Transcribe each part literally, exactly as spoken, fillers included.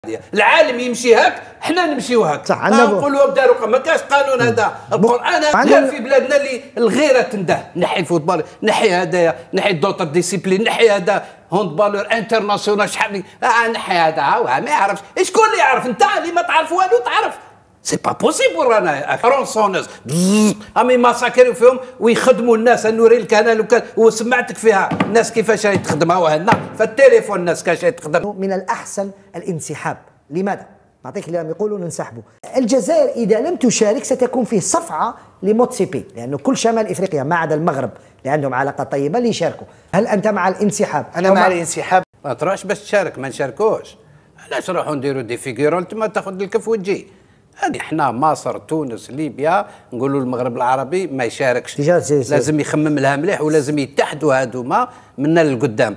العالم يمشي هاك، حنا نمشيو هاك. صح. نقولوا بداروا ما كاش قانون هذا. القران لا في بلادنا اللي الغيره تنده، نحي الفوتبال، نحي هذايا، نحي دوطر ديسيبلين، نحي هذا هوندبالور انترناسيونال، شحال آه نحي هذا ما يعرفش. شكون اللي يعرف؟ انت اللي ما تعرف والو تعرف. سي با بوسيبل رانا رونسونوز امي ماساكريو فيهم ويخدموا الناس. نوري لك انا لو كان وسمعتك فيها الناس كيفاش راهي تخدمها وهنا فالتليفون الناس كاش تخدم. من الاحسن الانسحاب. لماذا؟ نعطيك اليوم يقولوا ننسحبوا. الجزائر اذا لم تشارك ستكون فيه صفعه لموتسيبي، لانه كل شمال افريقيا ما عدا المغرب اللي عندهم علاقه طيبه اللي يشاركوا. هل انت مع الانسحاب؟ انا مع الانسحاب. ما تروحش باش تشارك، ما نشاركوش. علاش نروحوا نديروا دي فيغيرون تما تاخذ الكف وتجي؟ احنا مصر تونس ليبيا نقولوا المغرب العربي ما يشاركش، لازم يخمم لها مليح ولازم يتحدوا هذوما منا للقدام.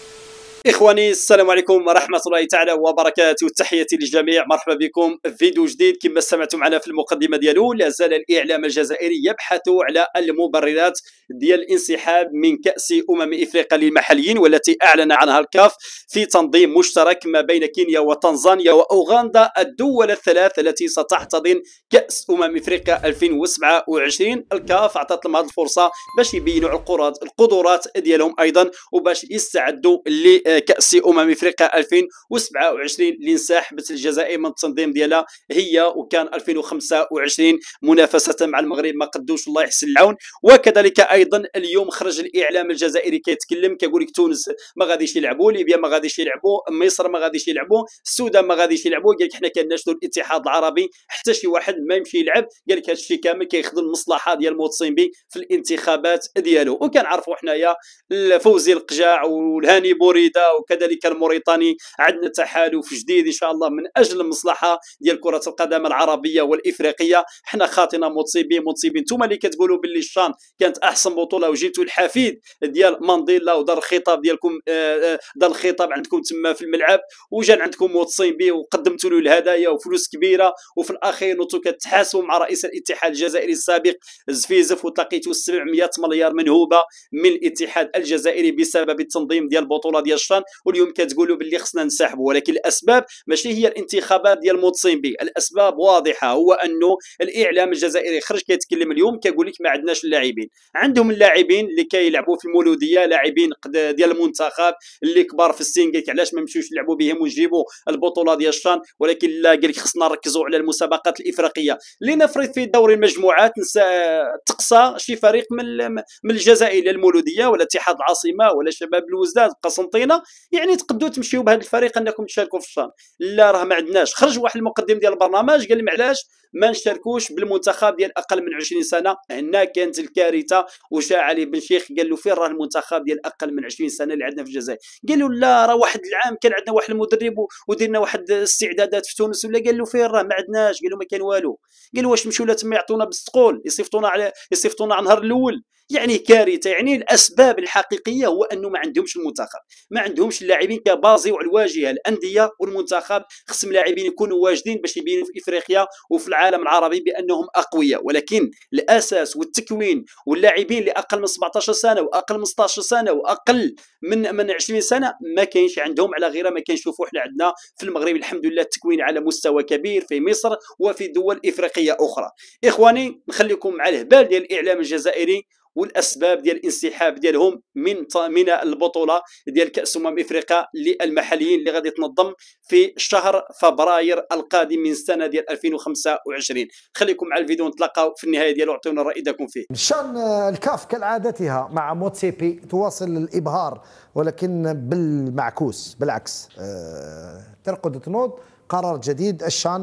إخواني السلام عليكم ورحمة الله تعالى وبركاته، تحياتي للجميع، مرحبا بكم في فيديو جديد. كما سمعتم معنا في المقدمة ديالو، لا زال الإعلام الجزائري يبحث على المبررات ديال الانسحاب من كأس أمم إفريقيا للمحليين، والتي أعلن عنها الكاف في تنظيم مشترك ما بين كينيا وتنزانيا وأوغندا، الدول الثلاث التي ستحتضن كأس أمم إفريقيا ألفين وسبعة وعشرين. الكاف أعطت لهم هذه الفرصة باش يبينوا القدرات ديالهم أيضا، وباش يستعدوا ل كأس أمم إفريقيا ألفين وسبعة وعشرين اللي انسحبت الجزائر من التنظيم ديالها هي، وكان ألفين وخمسة وعشرين منافسة مع المغرب ما قدوش، الله يحسن العون. وكذلك أيضا اليوم خرج الإعلام الجزائري كيتكلم كيقول لك تونس ما غاديش يلعبوا، ليبيا ما غاديش يلعبوا، مصر ما غاديش يلعبوا، السودان ما غاديش يلعبوا. قال لك حنا كنناشدوا الاتحاد العربي حتى شي واحد ما يمشي يلعب. قال لك هذا الشيء كامل كيخدم المصلحة ديال الموتسيمبي في الانتخابات ديالو. وكنعرفوا حنايا فوزي القجاع والهاني بوريدا وكذلك الموريتاني عندنا تحالف جديد ان شاء الله من اجل المصلحه ديال كره القدم العربيه والافريقيه. حنا خاطينا موتسيبي موتسيبي نتوما اللي كتقولوا باللي الشان كانت احسن بطوله وجيتوا الحفيد ديال مانديلا ودار الخطاب ديالكم، دار الخطاب عندكم تما في الملعب، وجا عندكم موتسيبي وقدمتوا له الهدايا وفلوس كبيره، وفي الاخير نوتو كتحاسبوا مع رئيس الاتحاد الجزائري السابق زفيزف وتلقيتوا سبعمائة مليار منهوبه من الاتحاد الجزائري بسبب التنظيم ديال البطوله ديال الشان. واليوم كتقولوا باللي خصنا نسحبوا، ولكن الاسباب ماشي هي الانتخابات ديال موتسيمبي، الاسباب واضحه. هو انه الاعلام الجزائري خرج كيتكلم اليوم كيقول لك ما عندناش اللاعبين. عندهم اللاعبين اللي كيلعبوا في المولوديه، لاعبين ديال المنتخب اللي كبار في السن، قال لك علاش ما نمشيوش نلعبوا بهم ونجيبوا البطوله ديال الشان؟ ولكن لا، قال لك خصنا نركزوا على المسابقات الافريقيه. لنفرض في دوري المجموعات تقصى شي فريق من من الجزائر، المولوديه ولا اتحاد العاصمه ولا شباب الوزداد قسنطينه، يعني تقدروا تمشيو بهذا الفريق انكم تشاركوا في الشان. لا راه ما عندناش. خرج واحد المقدم ديال البرنامج قال لي علاش ما نشاركوش بالمنتخب ديال اقل من عشرين سنه. هنا كانت الكارثه. وجا علي بن شيخ قال له فين راه المنتخب ديال اقل من عشرين سنه اللي عندنا في الجزائر؟ قال له لا، راه واحد العام كان عندنا واحد المدرب ودرنا واحد الاستعدادات في تونس، ولا قال له فين راه ما عندناش. قال له ما كان والو. قال له واش نمشيو لا تما يعطونا بالسقول، يصيفطونا على يصيفطونا على النهار الاول؟ يعني كارثه. يعني الاسباب الحقيقيه هو انه ما عندهمش المنتخب، ما عندهمش اللاعبين كبازي وعلى الواجهه. الانديه والمنتخب خصهم لاعبين يكونوا واجدين باش يبينوا في افريقيا وفي العالم العربي بانهم اقوياء. ولكن الاساس والتكوين واللاعبين اللي اقل من سبعطاش سنه واقل من ستطاش سنه واقل من من عشرين سنه ما كاينش عندهم، على غير ما كنشوفوا حنا عندنا في المغرب الحمد لله التكوين على مستوى كبير في مصر وفي دول افريقيه اخرى. اخواني نخليكم مع الهبال ديال الاعلام الجزائري والاسباب ديال الانسحاب ديالهم من من البطوله ديال كاس امم افريقيا للمحليين اللي غادي تنظم في شهر فبراير القادم من السنه ديال ألفين وخمسة وعشرين. خليكم مع الفيديو نتلاقاو في النهايه ديالو، اعطونا رايكم فيه. شان الكاف كالعادتها مع موتسيبي تواصل الابهار، ولكن بالمعكوس بالعكس. أه ترقد تنوض قرار جديد. الشان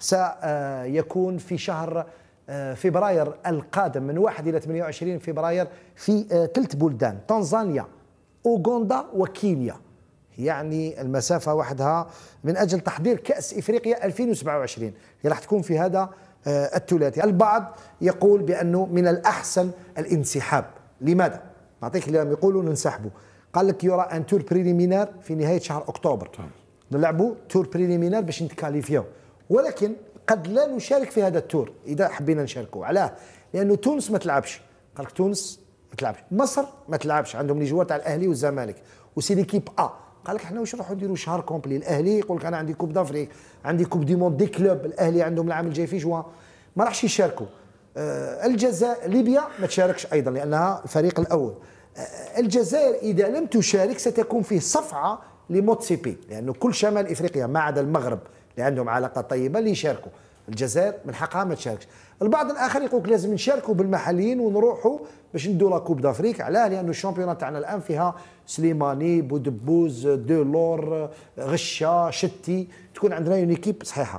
سيكون في شهر فبراير القادم من واحد إلى ثمانية وعشرين فبراير في ثلاث بلدان: تنزانيا، أوغندا، وكينيا. يعني المسافة وحدها من أجل تحضير كأس إفريقيا ألفين وسبعة وعشرين هي راح تكون في هذا الثلاثي. البعض يقول بأنه من الأحسن الانسحاب. لماذا؟ نعطيك اليوم يقولوا ننسحبوا. قال لك يرى أن تور بريليمينار في نهاية شهر أكتوبر، نلعبوا تور بريليمينار باش نتكاليفيو، ولكن قد لا نشارك في هذا التور اذا حبينا نشاركوا. علاه؟ لانه تونس ما تلعبش. قال لك تونس ما تلعبش، مصر ما تلعبش، عندهم لي جوار تاع الاهلي والزمالك وسي ليكيب ا. قال لك احنا واش نروحوا نديروا شهر كومبلي. الاهلي يقول لك انا عندي كوب دافريك، عندي كوب دي موند دي كلوب، الاهلي عندهم العام الجاي في جوان، ما راحش يشاركوا. آه الجزائر ليبيا ما تشاركش ايضا لانها الفريق الاول. آه الجزائر اذا لم تشارك ستكون فيه صفعه لموتسيبي، لانه كل شمال افريقيا ما عدا المغرب اللي عندهم علاقه طيبه اللي يشاركوا. الجزائر من حقها ما تشاركش. البعض الاخر يقول لك لازم نشاركوا بالمحليين ونروحوا باش ندوا لا كوب دافريك. علاه؟ لانه الشامبيونات تاعنا الان فيها سليماني، بودبوز، دولور، غشا، شتي، تكون عندنا اون ايكيب صحيحه.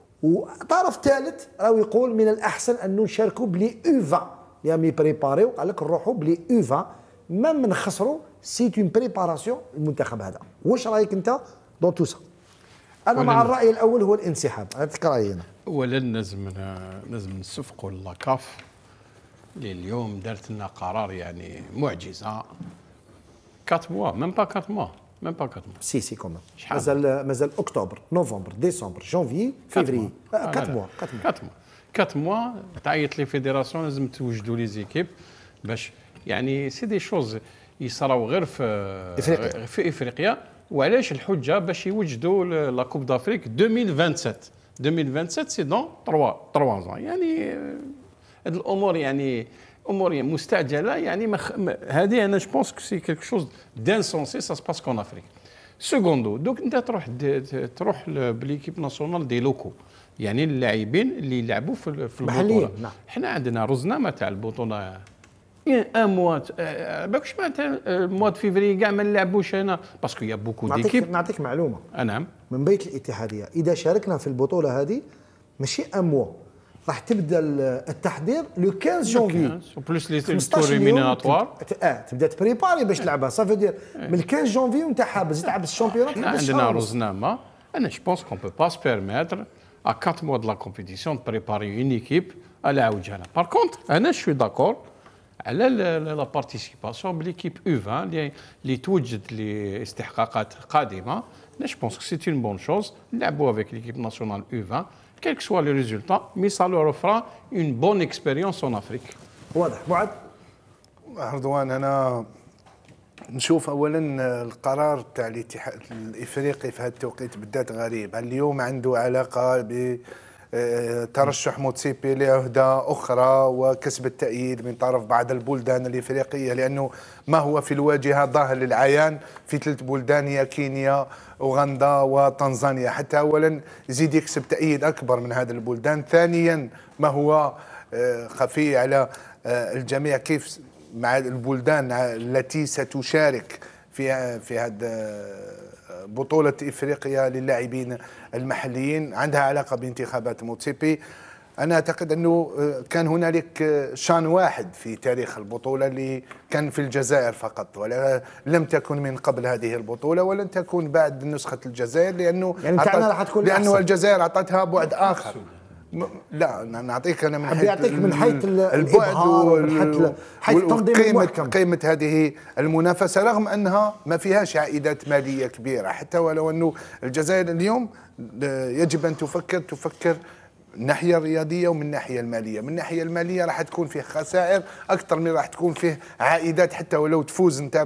وطرف ثالث راهو يقول من الاحسن انه نشاركوا بلي اوفا اللي مي بريباريو، قال لك نروحوا بلي اوفا ما من نخسروا، سي اون بريباراسيون المنتخب هذا. واش رايك انت دون تو سا؟ انا مع الراي الاول هو الانسحاب. هذيك رايي انا. اولا لازم لازم نصفقوا لاكاف اللي اليوم دارت لنا قرار يعني معجزه. أربعة موا ميم با أربعة موا ميم با أربعة موا سي سي كومان مازال مازال اكتوبر نوفمبر ديسمبر جانفي فيفري أربعة موا أربعة موا أربعة موا تعيط لي فيديراسيون لازم توجدوا لي زيكيب باش يعني سي دي شوز يصراو غير في افريقيا في افريقيا. وعلاش الحجه باش يوجدوا لا كوب دافريك ألفين وسبعة وعشرين ألفين وسبعة وعشرين سي دون ثلاثة ثلاثة زون. يعني هاد الامور يعني امور مستعجله يعني مخ... هذه انا جو بونس كو سي كيلكو شوز دانسونسي سا سباس كون افريك. سكوندو دوك انت تروح تروح بليكيب ناسيونال دي لوكو يعني اللاعبين اللي يلعبوا في في البطوله. نعم. احنا عندنا رزنامه تاع البطوله ان موا باكش معناتها الموا فيفري كاع ما نلعبوش هنا باسكو يا بوكو ديكيب. نعطيك معلومه. نعم. من بيت الاتحاديه اذا شاركنا في البطوله هذه ماشي ان موا، راح تبدا التحضير لو خمسة جونفي بلوس لي توريميناتوار. اه تبدا تبريباري باش تلعبها. صافي دير من خمسة جونفي وانت حابس تلعب الشامبيونات. عندنا رزنامه. انا جو بونس كون بو با سو بيرميتر ا أربعة موا دو لا كومبيتيسيون بريباري اون ايكيب على عوجها. بار كونتر انا شوي داكور على لا بارتيسيباسيون بليكيب يو عشرين اللي اللي توجد لاستحقاقات قادمه. جو بونس كو سي اون بون شوز نلعبوا افيك ليكيب ناسيونال يو عشرين quel que soit le résultat, mais ça leur fera une bonne expérience en Afrique. واضح. معد رضوان، انا نشوف اولا القرار تاع الاتحاد الافريقي في هذا التوقيت بالذات غريب. اليوم عنده علاقه ب ترشح موتسيبي لعهدة أخرى وكسب التأييد من طرف بعض البلدان الإفريقية، لأنه ما هو في الواجهة ظاهر للعيان في ثلاث بلدان هي كينيا، أوغندا وتنزانيا. حتى أولا يزيد يكسب تأييد أكبر من هذه البلدان. ثانيا ما هو خفي على الجميع كيف مع البلدان التي ستشارك في في هذا بطولة إفريقيا للاعبين المحليين عندها علاقة بانتخابات موتسيبي. أنا أعتقد أنه كان هنالك شان واحد في تاريخ البطولة اللي كان في الجزائر فقط، ولا لم تكن من قبل هذه البطولة ولن تكون بعد نسخة الجزائر، لأنه يعني راح تكون لأنه الجزائر أعطتها بعد آخر. لا نعطيك انا من حيث من حيث البعد ومن حيث تنظيم قيمه هذه المنافسه، رغم انها ما فيهاش عائدات ماليه كبيره. حتى ولو انه الجزائر اليوم يجب ان تفكر تفكر من الناحيه الرياضيه ومن الناحيه الماليه. من الناحيه الماليه راح تكون فيه خسائر اكثر من راح تكون فيه عائدات، حتى ولو تفوز انت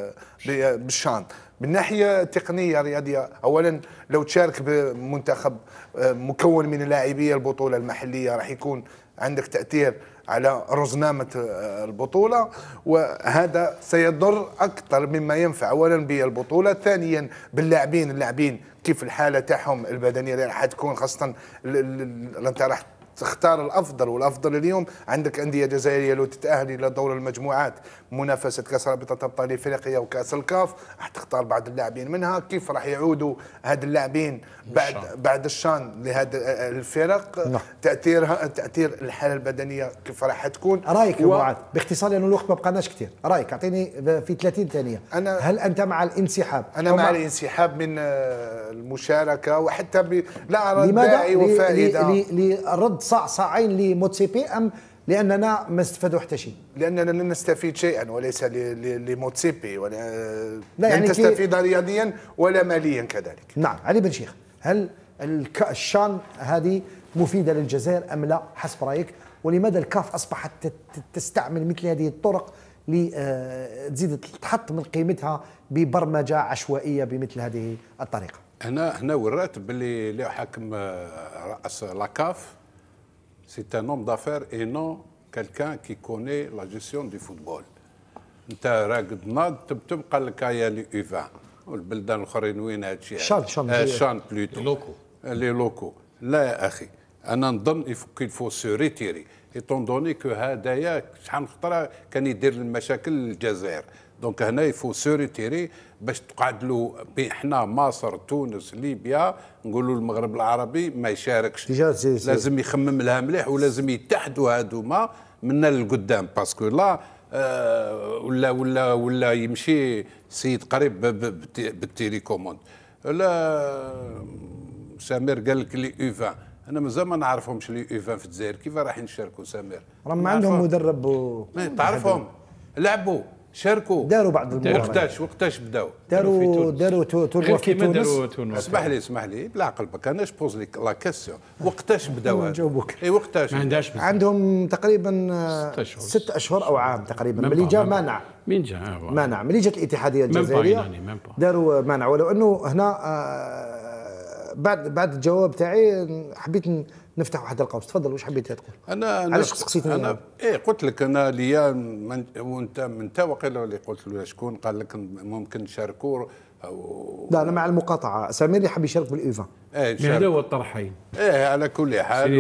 بالشان. من ناحيه التقنيه الرياضيه، اولا لو تشارك بمنتخب مكون من لاعبي البطوله المحليه راح يكون عندك تاثير على رزنامه البطوله، وهذا سيضر اكثر مما ينفع. اولا بالبطوله، ثانيا باللاعبين اللاعبين كيف الحاله تاعهم البدنيه اللي راح تكون، خاصه انت راح تختار الافضل، والافضل اليوم عندك انديه جزائريه لو تتاهل الى دور المجموعات منافسه كاس رابطه ابطال افريقيا وكاس الكاف، راح تختار بعض اللاعبين منها. كيف راح يعودوا هاد اللاعبين بعد بعد الشان لهذه الفرق؟ نعم. تاثيرها تاثير الحاله البدنيه كيف راح تكون؟ رايك يا و... معاذ باختصار لانه الوقت ما بقناش كثير، رايك اعطيني في ثلاثين ثانيه. أنا هل انت مع الانسحاب؟ انا مع الانسحاب من المشاركه، وحتى ب... لا ارى داعي وفائده لرد صاع صاعين لموتسيبي، ام لاننا ما استفادوا حتى شيء؟ لاننا لن نستفيد شيئا وليس لموتسيبي، ولا لا يعني لن تستفيد رياضيا ولا ماليا كذلك. نعم. علي بن شيخ، هل الشان هذه مفيده للجزائر ام لا حسب رايك؟ ولماذا الكاف اصبحت تستعمل مثل هذه الطرق اللي تزيد تحط من قيمتها ببرمجه عشوائيه بمثل هذه الطريقه. هنا هنا ورات باللي اللي حاكم راس لاكاف سي ان هوم دافير اي نو كالكان كي كوني لا جيستيون دو فوتبول. انت راقد ناض تبتم قال لك هيا لي يو عشرين والبلدان الاخرين وين هذا الشيء؟ شان شان آه شان بلوتو لوكو لي لوكو. لا يا اخي انا نظن كيل فو سو ريتيري ايتون دوني كو هدايا شحال من خطره كان يدير المشاكل للجزائر. دونك هنا يفو سو ريتيري باش تقعد له حنا مصر تونس ليبيا نقولوا المغرب العربي ما يشاركش. لازم يخمم لها مليح ولازم يتحدوا هذوما منا للقدام باسكو لا آه ولا ولا ولا يمشي سيد قريب بالتيليكوموند. لا سمير قال لك لي يو عشرين انا مازال ما نعرفهمش لي يو عشرين في الجزائر كيف راح يشاركوا سمير؟ راهم عندهم مدرب و... تعرفهم لعبوا شاركوا داروا بعض المباريات. وقتاش وقتاش بداو؟ داروا داروا تورنوا في تونس. اسمح لي اسمح لي بلا قلبك انا جوز لك لا كيسيون وقتاش بداو؟ نجاوبك. اي وقتاش؟ ما عندهاش بزاف. عندهم تقريبا ست اشهر او عام تقريبا ملي جا مانع. مين جا؟ مانع ملي جات الاتحاديه الجزائريه داروا مانع. ولو انه هنا آه بعد بعد الجواب تاعي حبيت نفتح واحد القوس. تفضل واش حبيت تقول؟ انا علاش سقسيتني؟ انا ايه قلت لك انا ليا من وانت من تا وقيلا اللي قلت له شكون قال لك ممكن نشاركوا او لا انا مع المقاطعه. سمير يحب يشارك بالايو عشرين. ايه هذا هو الطرحين. ايه على كل حال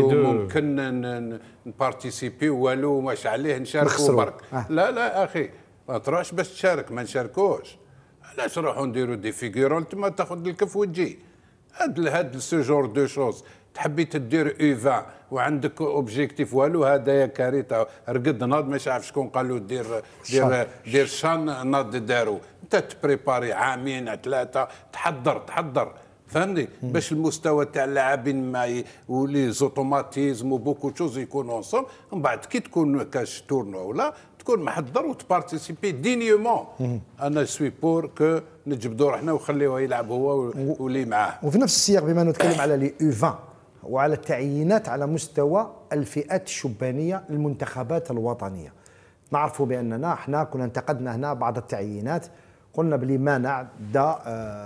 ممكن نبارتيسيبي والو واش عليه نشاركوا برك. آه. لا لا اخي ما تروحش باش تشارك ما نشاركوش. علاش نروحوا نديروا دي فيغورون تما تاخذ الكف وتجي. هاد هاد سو جور دو شوز تحبي تدير يو عشرين وعندك اوبجيكتيف والو هذايا كارثه. رقد ناض مش عارف شكون قال له دير دير دير شان ناض دارو. انت تبريباري عامين ثلاثه تحضر تحضر فهمني باش المستوى تاع اللاعبين ما ولي زوتوماتيزم وبوكو تشوز يكونوا انصم. من بعد كي تكون كاش تورنو ولا تكون محضر وتبارتيسيبي دينيومون. انا سوي بور كو نجبدوا روحنا وخليوه يلعب هو واللي معاه. وفي نفس السياق بما نتكلم على لي يو عشرين وعلى التعيينات على مستوى الفئات الشبانيه للمنتخبات الوطنيه، نعرفوا باننا احنا كنا انتقدنا هنا بعض التعيينات. قلنا بلي مانع دا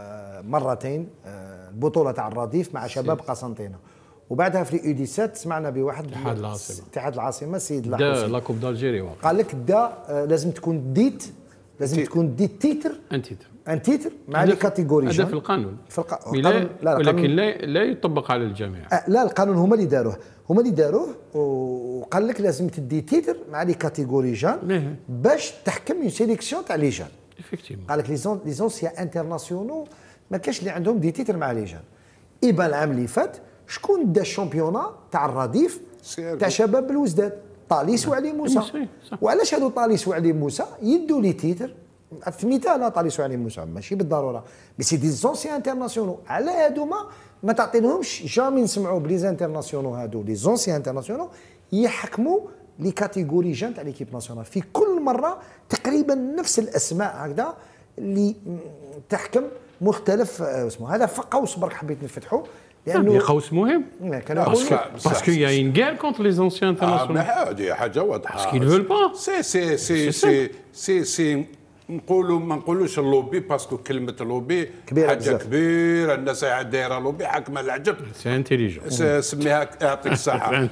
مرتين البطوله تاع الرديف مع شباب قسنطينه، وبعدها في يو سبعة سمعنا بواحد اتحاد العاصمه اتحاد العاصمه السيد لاحوسي لا كوب دالجيري قال لك دا لازم تكون ديت لازم تكون ديت تيتر ان تيتر ان تيتر مع لي كاتيجوري. هذا في القانون في الق... لا لا لا ولكن لا لا يطبق على الجميع. أه لا القانون هما اللي داروه هما اللي داروه وقال لك لازم تدي تيتر مع لي كاتيجوري جان باش تحكم اون سيليكسيون تاع لي جان. قال لك لي لي زونسيا انترناسيونو ما كاش اللي عندهم دي تيتر مع لي جان. ايبا العام اللي فات شكون دا الشامبيونا تاع الرديف تاع شباب الوزداد؟ طاليس وعلي موسى. وعلاش هادو طاليس وعلي موسى يدوا لي تيتر في مثال طاليس وعلي موسى ماشي بالضروره بي سي دي زونسيان انترناسيونو. على هادو ما ما تعطيلهمش جامي نسمعوا بلي انترناسيونو هادو لي زونسيان انترناسيونو يحكموا لي كاتيجوري جان تاع ليكيب ناسيونال في كل مره تقريبا نفس الاسماء هكذا اللي تحكم مختلف اسمه. هذا قوس برك حبيت نفتحه لانه قوس مهم كان باسكو يا اون غير كونتر لي زونسيان انترناسيونال. هذه حاجه واضحه باسكو يل با سي سي سي سي سي سي نقولوا ما نقولوش اللوبي باسكو كلمه لوبي حاجه كبيره. الناس دايره لوبي حاكمه العجب. سي انتيليجون سميها يعطيك الصحه.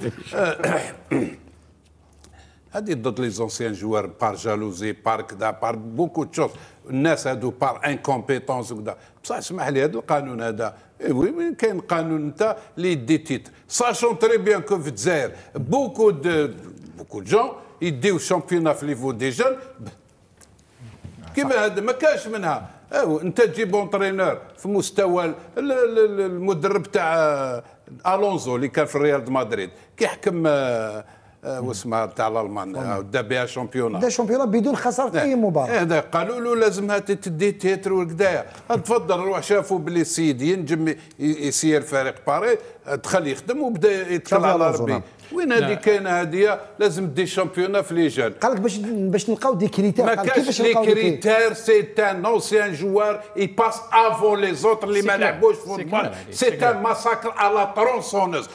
هذه ضد لي زونسيان جوار بار جالوزي بار كذا بار بوكو تشوز. الناس هادو بار انكومبيتونس وكذا. بصح اسمح لي هذا القانون هذا وي وين كاين قانون انت اللي يدي تيتر ساشون تري بيان كو في الجزائر بوكو دو بوكو جون يديو الشامبيونا في ليفو دي جون كيما هذا ما كاش منها. أو انت تجيب اونترينور في مستوى المدرب تاع الونزو اللي كان في الريال مدريد كيحكم واسمها تاع الالمان دا بها شامبيونا دا شامبيونا بدون خساره اي مباراه. هذا قالوا له لازم تدي تيتر وكذايا. تفضل روح شافوا بلي السيد ينجم يسير فريق باري دخل يخدم وبدا يدخل على ربي وين هذه كاينه هذه لازم دي شامبيونا في لي جون. قال لك باش باش نلقاو دي كريتير. ما كاينش لي كريتير. سي ان اونسيان جوار اي باس افون لي زوتر اللي ما لعبوش فوتبول. سي ان ماساكر على ترونسونوز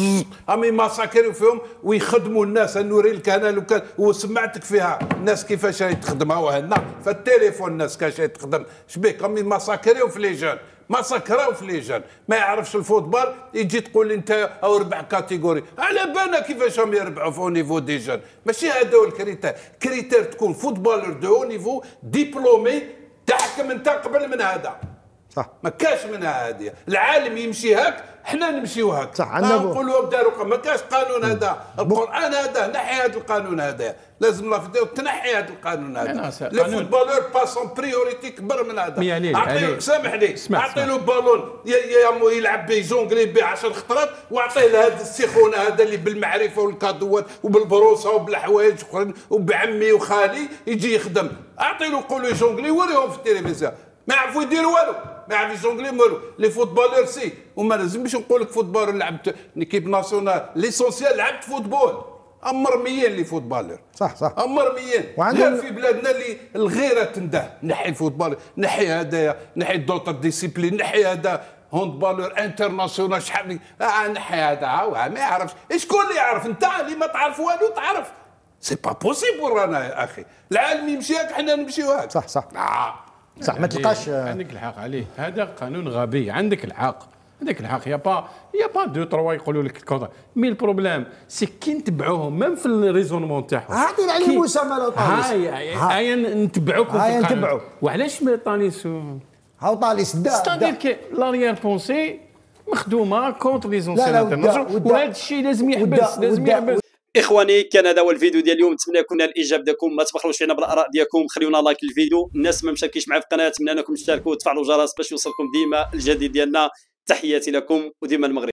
امي ماساكريو فيهم ويخدموا الناس. نوري لك انا لو كان وسمعتك فيها الناس كيفاش راهي تخدمها وهنا في التليفون الناس كاش تخدم شبيك امي ماساكريو في لي جون ماساكراو في لي جون ما يعرفش الفوتبول يجي تقول لي انت او ربع كاتيجوري على بالنا كيفاش راهم يربحوا في نيفو دي جون. ماشي هذا هو الكريتير. كريتير تكون فوتبولر دو نيفو ديبلومي تحكم انت قبل من هذا. صح ما كاش منها هذه. العالم يمشي هاك حنا نمشيو هاك. صح نقولوا داروا ما كاش قانون هذا القران هذا نحي هذا القانون هذا لازم الله في تنحي هذا القانون هذا. لي فوتبولور باسون بريوريتي كبر من هذا. اعطيه سامح لي اعطي له بالون يا يلعب به جونغلي به عشر خطرات واعطيه لهذا السخونه هذا اللي بالمعرفه والكادوات وبالبروسه وبالحوايج اخرين وبعمي وخالي يجي يخدم. اعطي له قولوا جونغلي وريهم في التلفزيون ما يعرفوا يديروا والو ما يعرف يجونغلي والو. لي فوتبولور سي وما لازمش نقول لك فوتبولور لعبت ليكيب ناسيونال ليسونسيال لعبت فوتبول مرميين لي فوتبولور. صح صح مرميين. غير في بلادنا اللي الغيره تنده نحي الفوتبول نحي هذايا نحي دوطر ديسيبلين نحي هذا هوندبالور انترناسيونال شحال آه نحي هذا ما يعرفش. شكون اللي يعرف؟ انت اللي ما تعرف والو تعرف. سي با بوسيبل رانا يا اخي العالم يمشي هاك حنا نمشيو هاك. صح صح آه. صح ما تلقاش. عندك الحق عليه هذا قانون غبي. عندك الحق عندك الحق يا با يا با دو تروا يقولوا لك الكونتر مي البروبليم سي كي نتبعوهم ميم في الريزونمون تاعهم. هذه علي موسى مال طاليس. هاي هاي نتبعوكم هاي نتبعوا. وعلاش ما طاليس هاو طاليس دا ستادير كي لاريير بونسي مخدومه كونتر لي زونسيون انترناسيونال وهذا الشيء لازم يحبس لازم يحبس. اخواني كان هذا هو الفيديو ديال اليوم. نتمنى يكون الاعجاب ديالكم. ما تبخلوش فينا بالاراء ديالكم. خليونا لايك الفيديو. الناس ما مشاركيش معنا في القناه نتمنى انكم تشتركوا وتفعلوا الجرس باش يوصلكم ديما الجديد ديالنا. تحياتي لكم وديما المغرب.